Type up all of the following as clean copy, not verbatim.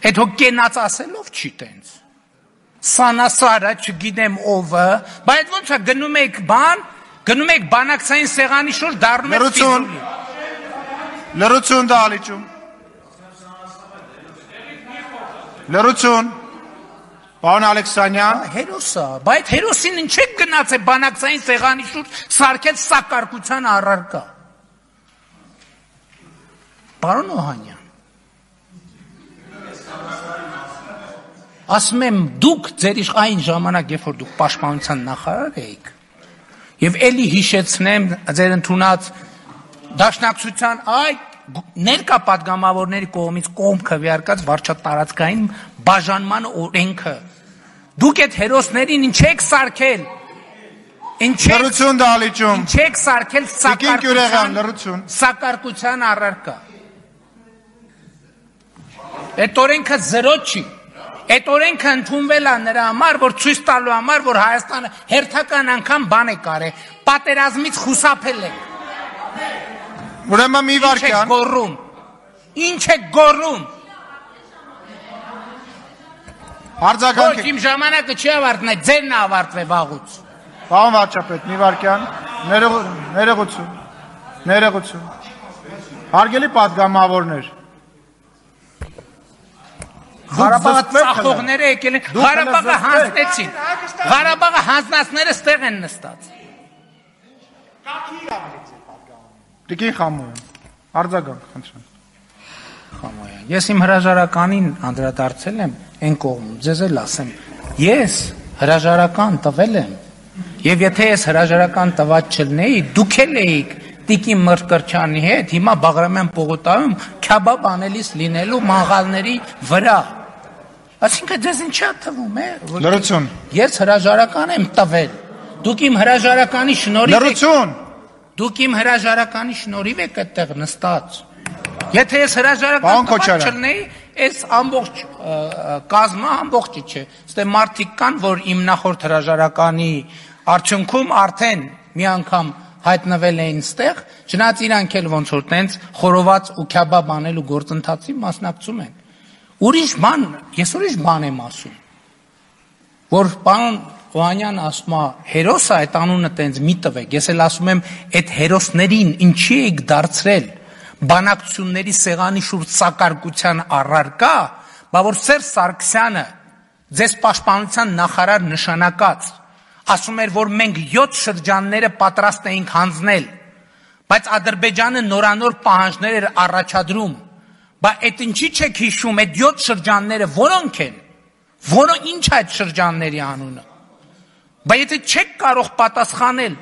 Այդ հո կենաց ասելով չի տենց։ Սանասարը չգիտեմ ովը, բայց ոնց է գնում եք բանակցային սեղանի շուրջ դառնում եք ֆիզուլի։ Լրություն դալիճում։ Լրություն։ Պարոն Ալեքսանյան, հերոսա, բայց հերոսին ինչ եք գնաց է բանակցային սեղանի շուրջ սարքել սակարկության առարկա։ Պարոն Օհանյան, ասում եմ դուք ձեր այն ժամանակ, երբ որ դուք պաշտպանության նախարար էիք, եւ էլի հիշեցնեմ ձեր ընդունած դաշնակցության այդ ներկա պատգամավորների կողմից կողմ քվեարկած վարչատարածքային բաժանման օրենքը, դուք այդ հերոսներին ինչ եք սարքել, ինչ եք սարքել սակարկության առարկա։ Այդ օրենքը զրո չի, այդ օրենքը ընդունվել է նրա համար, որ ցույց տալու համար, որ Հայաստանը հերթական անգամ բան է կարել, պատերազմից խուսափել է։ Ուրեմն մի վարքյան։ Ինչ եք գոռում։ Արձագանք։ Ոչ, իմ ժամանակը չի ավարտվել, ձերն է ավարտվել վաղուց։ Պարոն վարչապետ, մի վարքյան։ Ներողություն։ Հարգելի պատգամավորներ։ Ղարաբաղը ծախողները եկել են, Ղարաբաղը հանձնեցին։ Ղարաբաղը հանձնածները ստեղ են նստած։ Տիկին Խամոյան, արձագանք, խնդրեմ։ Խամոյան, ես իմ հրաժարականին անդրադարձել եմ այն կողմում, ձեզ էլ ասեմ, ես հրաժարական տվել եմ, եւ եթե ես հրաժարական տված չլնեի, դուք էլ էիք Տիկին Մրկրչյանի հետ, հիմա Բաղրամյան պողոտայում քյաբաբ անելիս լինելու մաղալների վրա։ Այսինքն ձեզ ինչա թվում է։ Լրություն։ Ես հրաժարական եմ տվել։ Դուք իմ հրաժարականի շնորհիվ Լրություն։ Դուք իմ հրաժարականի շնորհիվ եք այդտեղ նստած։ Եթե ես հրաժարական չլնեի, այս ամբողջ կազմը ամբողջը չէ։ Ստե մարդիկ կան, որ իմ նախորդ հրաժարականի արդյունքում արդեն մի անգամ հայտնվել էին ստեղ, չնայած իրանք էլ ոնց որ տենց խորոված ու քյաբաբ անելու գործընթացի մասնակցում են։ Ես ուրիշ բան եմ ասում, որ պարոն Օհանյան ասում է, հերոսը այդ անունը տենց մի տվեք, ես էլ ասում եմ, այդ հերոսներին ինչի եք դարձրել բանակցությունների սեղանի շուրջ սակարկության առարկա, բա որ Սերժ Սարգսյանը ձեզ պաշտպանության նախարար նշանակած, ասում էր, որ մենք 7 շրջանները պատրաստ էինք հանձնել, բայց Ադրբեջանը նորանոր պահանջներ էր առաջադրում, բա այդ ինչի չեք հիշում, այդ 7 շրջանները որոնք են, ինչ է այդ շրջանների անունը, բա եթե չեք կարող պատասխանել,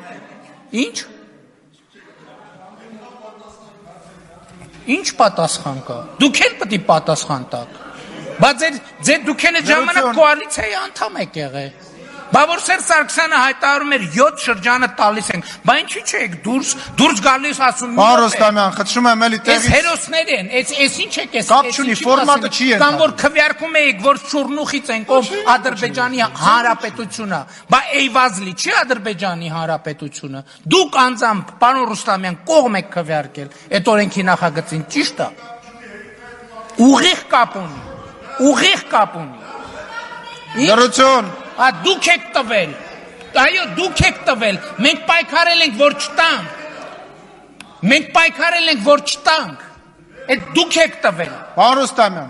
ինչ պատասխան կա, դուք էլ պետք է պատասխան տաք, բա դուք էլ ժամանակ կոալիցիայի անդամ եք եղել, բա որ Սերժ Սարգսյանը հայտարարում էր 7 շրջանը տալիս ենք, բա ինչի՞ չեք դուրս գալիս ասում Պարոն Ռոստամյան, խնդրում եմ էլի տեղից։ Այս հերոսներ են, այս ինչ եք էս։ Կապ չունի, ֆորմատը չի են։ Կամ որ քվեարկում էիք, որ Շուրնուխից են կողմ Ադրբեջանի Հանրապետությունը, բա Էյվազլի չի Ադրբեջանի Հանրապետությունը։ Դուք անձամբ, պարոն Ռուստամյան, կողմ եք քվեարկել այդ օրենքի նախագծին, ճիշտ է։ Ուղիղ կապ ունի։ Լրություն։ Դուք եք տվել, այո դուք եք տվել, մենք պայքարել ենք, որ չտանք, այդ դուք եք տվել։ Պարոն Ռոստամյան։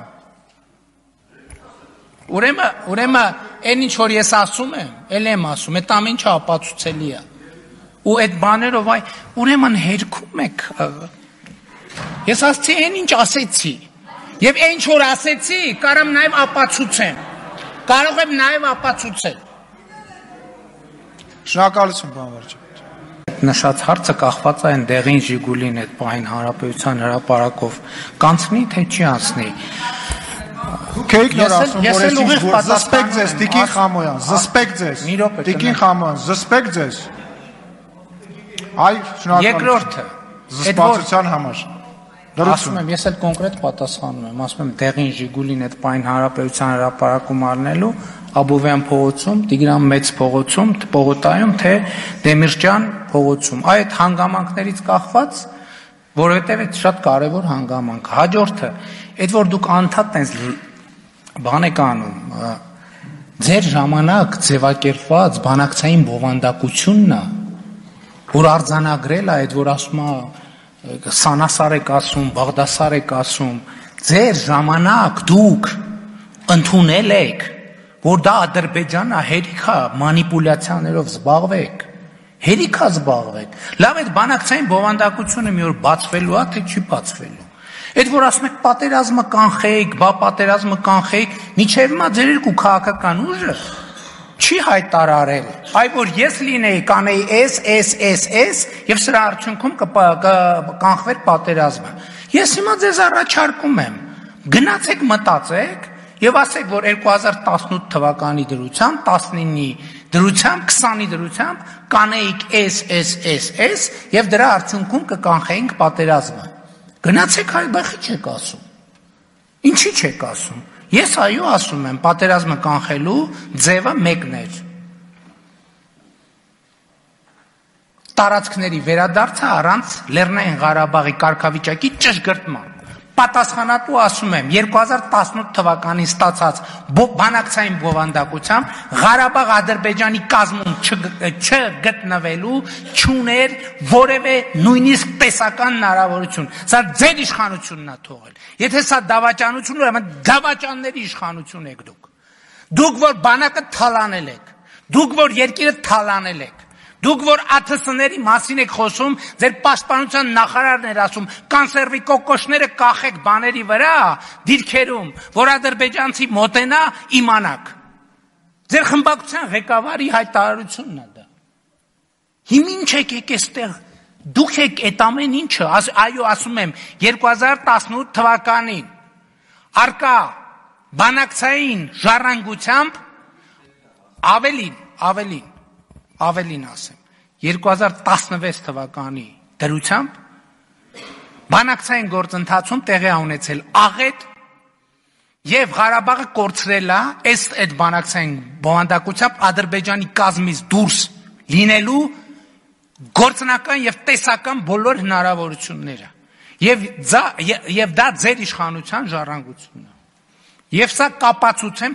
Ուրեմն, այն ինչ որ ես ասում եմ, էլ եմ ասում, այդ ամեն ինչը ապացուցելի է, ու այդ բաներով ուրեմն հերքում եք, ես ասացի այն ինչ ասեցի, և այն ինչ որ ասեցի, կարամ նաև ապացուցեմ, կարող եմ նաև ապացուցել։ Շնորհակալություն, պարոն վարչապետ։ Նշած հարցը կախված է այն դեղին Ժիգուլին այդ պահին Հանրապետության հրապարակով կանցնի, թե չի անցնի։ Դուք եք նոր ասում, որ զսպեք ձեզ, Տիկին Խամոյան, զսպեք ձեզ։ Տիկին Խամոյան, զսպեք ձեզ։ Այ, շնորհակալություն։ Երկրորդը, զսպվածության համար։ Ասում եմ, ես էլ կոնկրետ պատասխանում եմ, ասում եմ դեղին Ժիգուլին այդ պահին Հանրապետության հրապարակում առնելու Աբովյան փողոցում, Տիգրան Մեծ փողոցում, Պողոտայում, թե Դեմիրճյան փողոցում։ Այդ հանգամանքներից կախված, որովհետև այդ շատ կարևոր հանգամանք։ Հաջորդը, այդ որ դուք անդադ տենց բան եք անում, ձեր ժամանակ ձևակերպված բանակցային բովանդակությունն է, որ արձանագրել է այդ, որ ասում է Սանասար եք ասում, Բաղդասար եք ասում, ձեր ժամանակ դուք ընդունել եք, որ դա Ադրբեջանն է, հերիք է մանիպուլյացիաներով զբաղվեք, հերիք է զբաղվեք, լավ այդ բանակցային բովանդակությունը մի օր բացվելու է, թե չի բացվելու, այդ որ ասում եք պատերազմը կանխեիք, բա պատերազմը կանխեիք, միջև մա ձեր երկու քաղաքական ուժը չի հայտարարել, այ որ ես լինեի, կանեի S, և սրա արդյունքում կանխվեր պատերազմը, ես հիմա ձեզ առաջարկում եմ, գնացեք մտածեք, և ասեք, որ 2018 թվականի դրությամբ, 19-ի դրությամբ, 20-ի դրությամբ կանեիք S, և դրա արդյունքում կկանխեինք պատերազմը, գնացեք այ բախի չեք ասում, ինչի չեք ասում, ես այո ասում եմ, պատերազմը կանխելու ձևը մեկն էր, տարածքների վերադարձը առանց Լեռնային Ղարաբաղի կարգավիճակի ճշգրտման, պատասխանատու ասում եմ 2018 թվականին ստացած բանակցային բովանդակությամբ Ղարաբաղ Ադրբեջանի կազմում չգտնվելու չուներ որևէ նույնիսկ տեսական հնարավորություն, սա ձեր իշխանությունն է թողել, եթե սա դավաճանություն ուրեմն դավաճանների իշխանություն եք դուք որ բանակը թալանել եք, դուք որ երկիրը թալանել եք, դուք որ ԱԹՍ-ների մասին եք խոսում, ձեր պաշտպանության նախարարն էր ասում, կանսերվի կոկոշները կախեք բաների վրա, դիրքերում, որ ադրբեջանցի մոտենա իմանաք։ Ձեր խմբակցության ղեկավարի հայտարարությունն է դա։ Հիմա ինչ եք այստեղ, դուք եք այդ ամեն ինչը, այո ասում եմ, 2018 թվականին արկա բանակցային ժառանգությամբ ավելին ասեմ, 2016 թվականի դրությամբ բանակցային գործընթացում տեղի ունեցել աղետ եւ Ղարաբաղը կորցրել է այդ բանակցային բովանդակությամբ Ադրբեջանի կազմից դուրս լինելու գործնական եւ տեսական բոլոր հնարավորությունները եւ դա ձեր իշխանության ժառանգությունն է եւ սա կապացուցեմ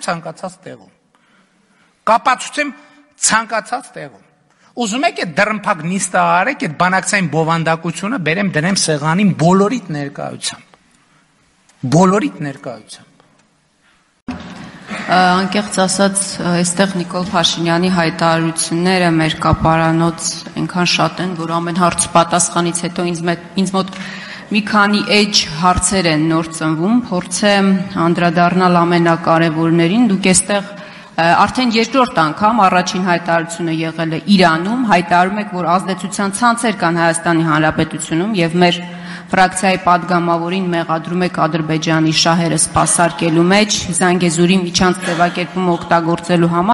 ցանկացած տեղում ուզում եք այդ դռնփակ նիստը արեք այդ բանակցային բովանդակությունը բերեմ դնեմ սեղանին բոլորիդ ներկայությամբ Անկեղծ ասած, այստեղ Նիկոլ Փաշինյանի հայտարարությունները մեր կապարանոց այնքան շատ են, որ ամեն հարց պատասխանից հետո ինձ մոտ մի քանի էջ հարցեր են նոր ծնվում, փորձեմ անդրադառնալ ամենակարևորներին, դուք այստեղ արդեն երկրորդ անգամ առաջին հայտարարությունը եղել է Իրանում, հայտարարում եք, որ ազդեցության ցանցեր կան Հայաստանի Հանրապետությունում եւ մեր ֆրակցիայի падգամավորին մեղադրում եք Ադրբեջանի շահերը սպասարկելու մեջ, Զանգեզուրի միջանց ձևակերպումը օգտագործելու համար